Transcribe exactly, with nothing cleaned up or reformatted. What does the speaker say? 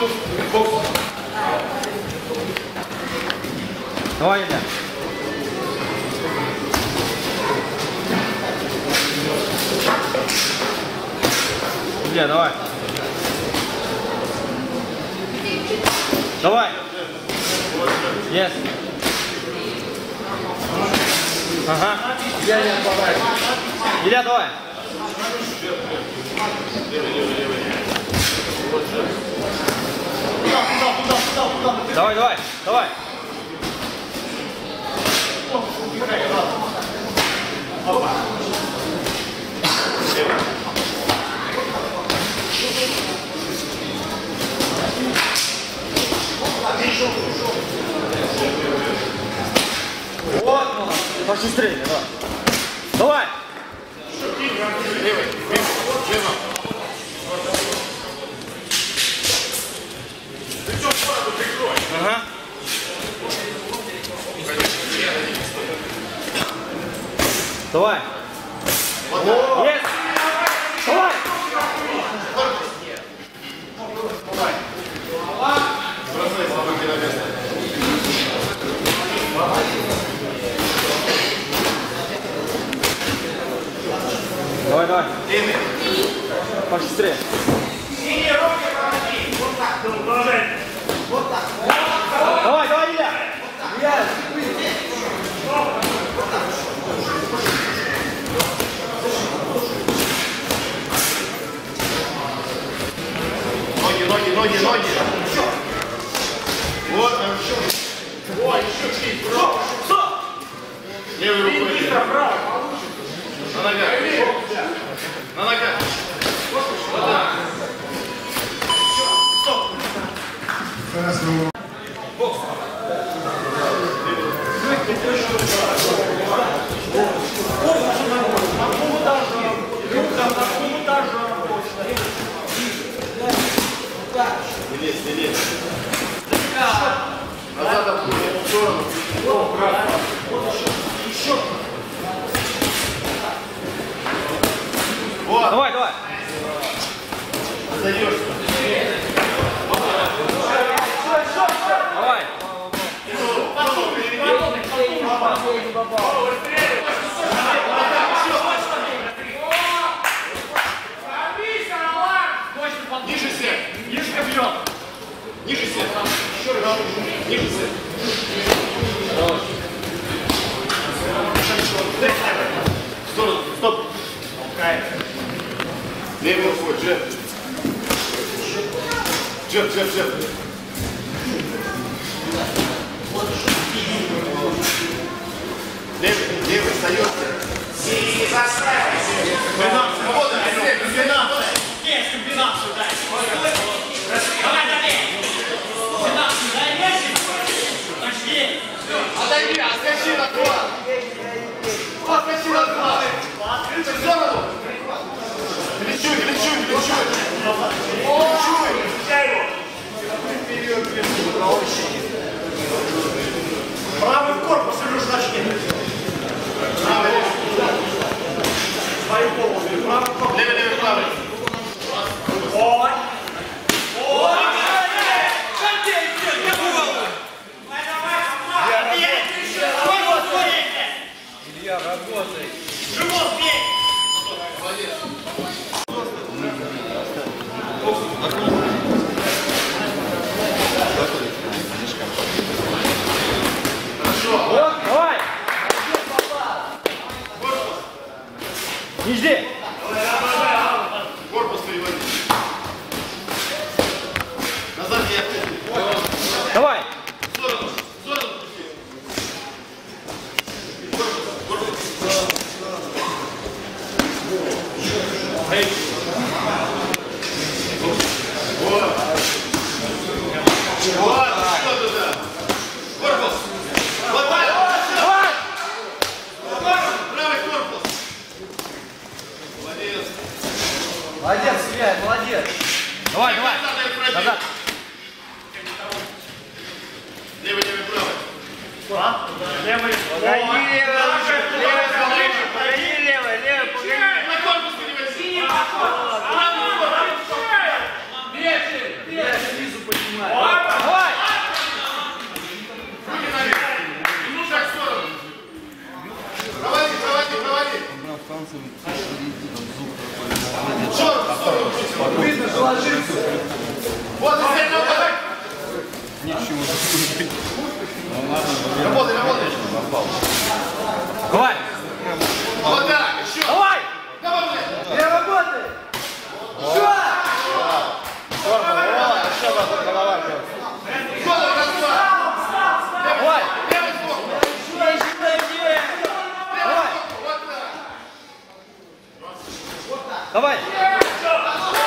Давай, Илья. Илья, давай. Давай. Yes. Ага. Илья, давай. Давай, давай, давай. Вот, пошустрее, да. Давай. Левый, левый. Ага. Давай. Есть. Давай. Бросай слабынки на место. Давай, давай. Левый. Пошустрее. Синие руки проводи. Вот так, продолжай. Вот так. Давай, давай, Илья. Илья. Ноги, ноги, ноги, ноги. Вот, еще. Ой, еще чуть. Стоп, стоп. Левой рукой. Быстро, право. На ногах. На ногах. Вот так. Стоп. Бокс. На кому даже, на кому даже Не лезь, не лезь. Назад отходим в сторону. еще. Вот. Давай, давай. Отдаешь. Давай. Ниже сядь. Ниже бьет. Ниже сядь. Еще раз. Ниже сядь. В сторону. Стоп. Левый рукой. Джеб. Джеб, джеб, джеб. Левый, левый, остается. И застраивайся. Комбинация. Вот она, комбинация. Есть комбинацию, дай. Давай, давай. Комбинацию дай весик. Пошли. Отойди, отскочи на два. Отскочи на два. В сторону. Плечуй, плечуй, плечуй. Плечуй. Правый корпус, Илюш, начни. Правый. Свою голову. Правый корпус. Левый, левый, правый. Ой. Ой. Шагей, все, я голову. Давай, давай, давай. Живот, бей. Илья, работай. Живот, бей. Вот, давай. Не жди. Корпус переводи. Назад я. Давай. В сторону, в сторону пусти. Корпус, корпус. Эй. Вот. Вот, что туда. Корпус. Вот так. Давай. Правый корпус. Молодец. Молодец, Илья, молодец. Давай, давай. Назад. Левый, левый, правый. А? Левый. Погоди, левый. Левый, Левый, погоди, левый, левый, погоди. На корпус переводи. Правый корпус. Снизу поднимай. ложится. Вот, сильно, давай. Работай, работай. Давай. Вот так, еще. Давай. Давай, блядь. Не работай. Еще. Голова. Голову разгибай. Давай. Левый сбоку. Давай. Вот так. Давай.